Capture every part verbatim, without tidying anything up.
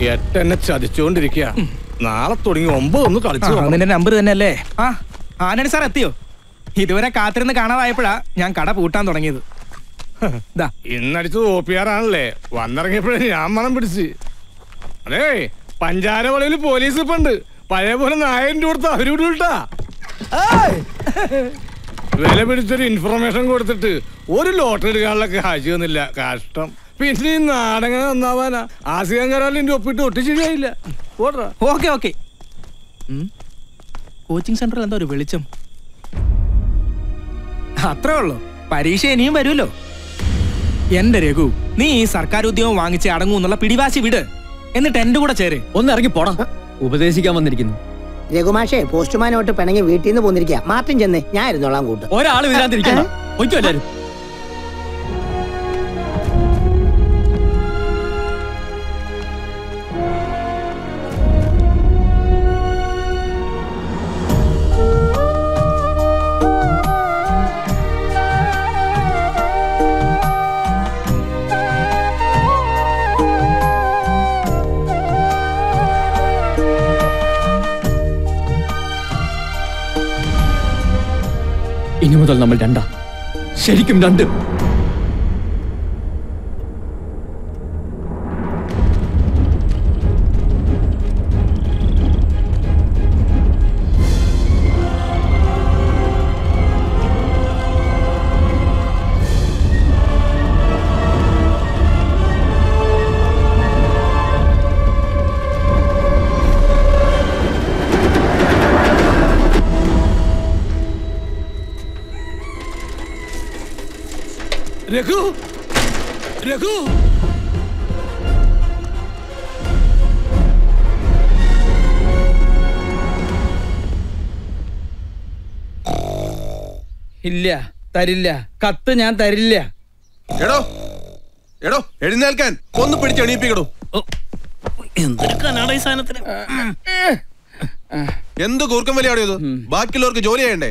എട്ടെന്നെ ചതിച്ചോണ്ടിരിക്കുക. നാളെ തുടങ്ങി ഒമ്പത് ഒന്ന് കളിച്ചു. നിന്റെ നമ്പർ തന്നെ അല്ലേ? ആ ആനണി സാർ എത്തിയോ? ഇതുവരെ കാത്തിരുന്ന് കാണാതായപ്പോഴാ ഞാൻ കട പൂട്ടാൻ തുടങ്ങിയത്. ഇന്നടിച്ചത് ഒ പി ആർ ആണല്ലേ? വന്നിറങ്ങിയപ്പോഴേ ഞാൻ മണം പിടിച്ച്. അതെ, പഞ്ചാരവളയിൽ പോലീസ് ഇപ്പൊ ഉണ്ട്. പഴയ പോലെ നായകൻ കൊടുത്ത അവരോട് വിട്ടാ വില പിടിച്ചൊരു ഇൻഫർമേഷൻ കൊടുത്തിട്ട് ഒരു ലോട്ടറി എടുക്കാനുള്ള കാശ് വന്നില്ല. കഷ്ടം. പിന്നെ ഈ നാടങ്ങനെ നന്നാവാനാ? ആസിയാൻ കരാലിന്റെ ഒപ്പിട്ട് ഒട്ടി ശരിയായില്ല. Okay okay. കോച്ചിങ് സെന്ററിൽ എന്താ ഒരു വെളിച്ചം? അത്രേ ഉള്ളൂ. പരീക്ഷ ഇനിയും വരുമല്ലോ. എന്റെ രഘു, നീ ഈ സർക്കാർ ഉദ്യോഗം വാങ്ങിച്ച് അടങ്ങൂന്നുള്ള പിടിവാശി വിട്. എന്നിട്ട് എന്റെ കൂടെ ചേര്. ഒന്ന് ഇറങ്ങി പോടാ. ഉപദേശിക്കാൻ വന്നിരിക്കുന്നു. രഘുമാഷേ പോസ്റ്റ്മാനോട്ട് പിണങ്ങി വീട്ടിൽ നിന്ന് പോന്നിരിക്കുക. മാർട്ടിൻ ചെന്നേ, ഞാൻ ഇരുന്നോളാം കൂട്ട്. ഒരാള് വരാതിരിക്കണം. ഒയ്ക്കോ എല്ലാരും. ഇനി മുതൽ നമ്മൾ രണ്ടാ, ശരിക്കും രണ്ട്. രഘു, രഘു, ഇല്ല, തരില്ല. കത്ത് ഞാൻ തരില്ല. എടോ എടോ എഴുന്നേൽക്കാൻ. ഒന്ന് പിടിച്ച് എണീപ്പിക്കടോ. എന്തൊരു കനാടായി സാധനത്തിന്. എന്ത് കൂർക്കം വലിയാടിയത്? ബാക്കിയുള്ളവർക്ക് ജോലി ചെയ്യണ്ടേ?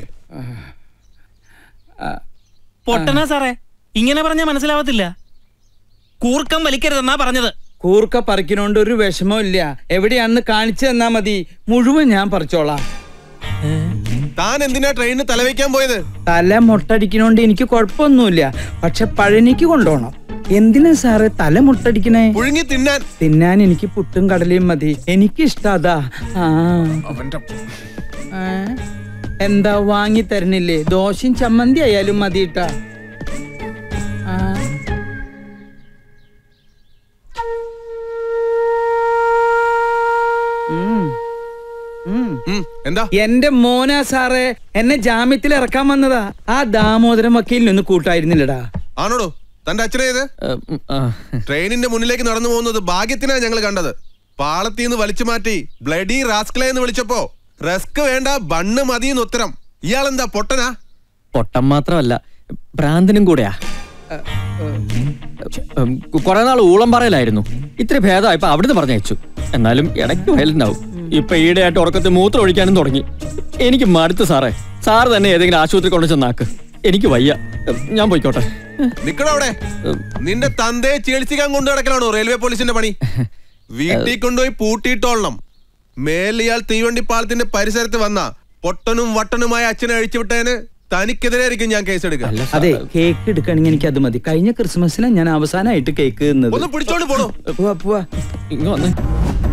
പൊട്ടനാ സാറേ, ഇങ്ങനെ പറഞ്ഞാൽ മനസ്സിലാവത്തില്ല. കൂർക്കം വലിക്കരുതെന്നാ പറഞ്ഞത്. കൂർക്ക പറിക്കണോണ്ട് ഒരു വിഷമവും ഇല്ല. എവിടെയാണെന്ന് കാണിച്ചു തന്നാ മതി, മുഴുവൻ ഞാൻ പറിച്ചോളാം. താൻ എന്തിനാ ട്രെയിനിന് തലവെക്കാൻ പോയത്? തല മുട്ടടിക്കണോണ്ട് എനിക്ക് കുഴപ്പമൊന്നുമില്ല. പക്ഷെ പഴനിക്ക് കൊണ്ടുപോകണം. എന്തിനാ സാറേ തല മുട്ടടിക്കണേ? പുഴുങ്ങി തിന്നാൻ. തിന്നാൻ എനിക്ക് പുട്ടും കടലയും മതി. എനിക്കിഷ്ടം അതാ. ആ എന്താ വാങ്ങി തരണില്ലേ? ദോശയും ചമ്മന്തി ആയാലും മതിട്ടാ. എന്താ? എന്റെ മോനാ സാറേ, എന്നെ ജാമ്യത്തിൽ ഇറക്കാൻ വന്നതാ. ആ ദാമോദരൻ വക്കീലിനൊന്ന് കൂട്ടായിരുന്നില്ലടാ. ആണോടോ തന്റെ അച്ഛനേത്? ട്രെയിനിന്റെ മുന്നിലേക്ക് നടന്നു പോകുന്നത് ഭാഗ്യത്തിനാ ഞങ്ങൾ കണ്ടത്. പാളത്തിന്ന് വലിച്ചു മാറ്റി ബ്ലഡി റാസ്കളെ എന്ന് വിളിച്ചപ്പോ റസ്ക് വേണ്ട ബണ്ണ് മതിയെന്ന് ഉത്തരം. ഇയാളെന്താ പൊട്ടനാ? പൊട്ടൻ മാത്രമല്ല, ഭ്രാന്തനും കൂടെയാ. കുറെ നാൾ ഊളം പറയലായിരുന്നു. ഇത്ര ഭേദമായപ്പോ അവിടുന്ന് പറഞ്ഞയച്ചു. എന്നാലും ഇടയ്ക്ക് വയലുണ്ടാവും. ഇപ്പൊ ഈടെയായിട്ട് ഉറക്കത്തിൽ മൂത്രം ഒഴിക്കാനും തുടങ്ങി. എനിക്ക് മടുത്ത് സാറേ. സാറ് തന്നെ ഏതെങ്കിലും ആശുപത്രി കൊണ്ട് ചെന്നാക്ക്. എനിക്ക് വയ്യ, ഞാൻ പോയിക്കോട്ടെ. നിക്കടവിടെ. നിന്റെ തന്തയെ ചികിത്സിക്കാൻ കൊണ്ടു നടക്കലാണോ റെയിൽവേ പോലീസിന്റെ പണി? വീട്ടിൽ കൊണ്ടുപോയി പൂട്ടിയിട്ടോളണം. മേലിയാൾ തീവണ്ടി പാലത്തിന്റെ പരിസരത്ത് വന്ന പൊട്ടനും വട്ടനുമായ അച്ഛനെ അഴിച്ചുവിട്ടതിന് തനിക്കെതിരെ ആയിരിക്കും ഞാൻ കേസ് എടുക്കുക. അതെ, കേക്ക് എടുക്കണെങ്കിൽ എനിക്ക് അത് മതി. കഴിഞ്ഞ ക്രിസ്മസിന് ഞാൻ അവസാനമായിട്ട് കേക്ക് ഒന്ന് പിടിച്ചോണ്ട് പോണോ? പോവാ പോവാ. ഇങ്ങ് വന്നേ.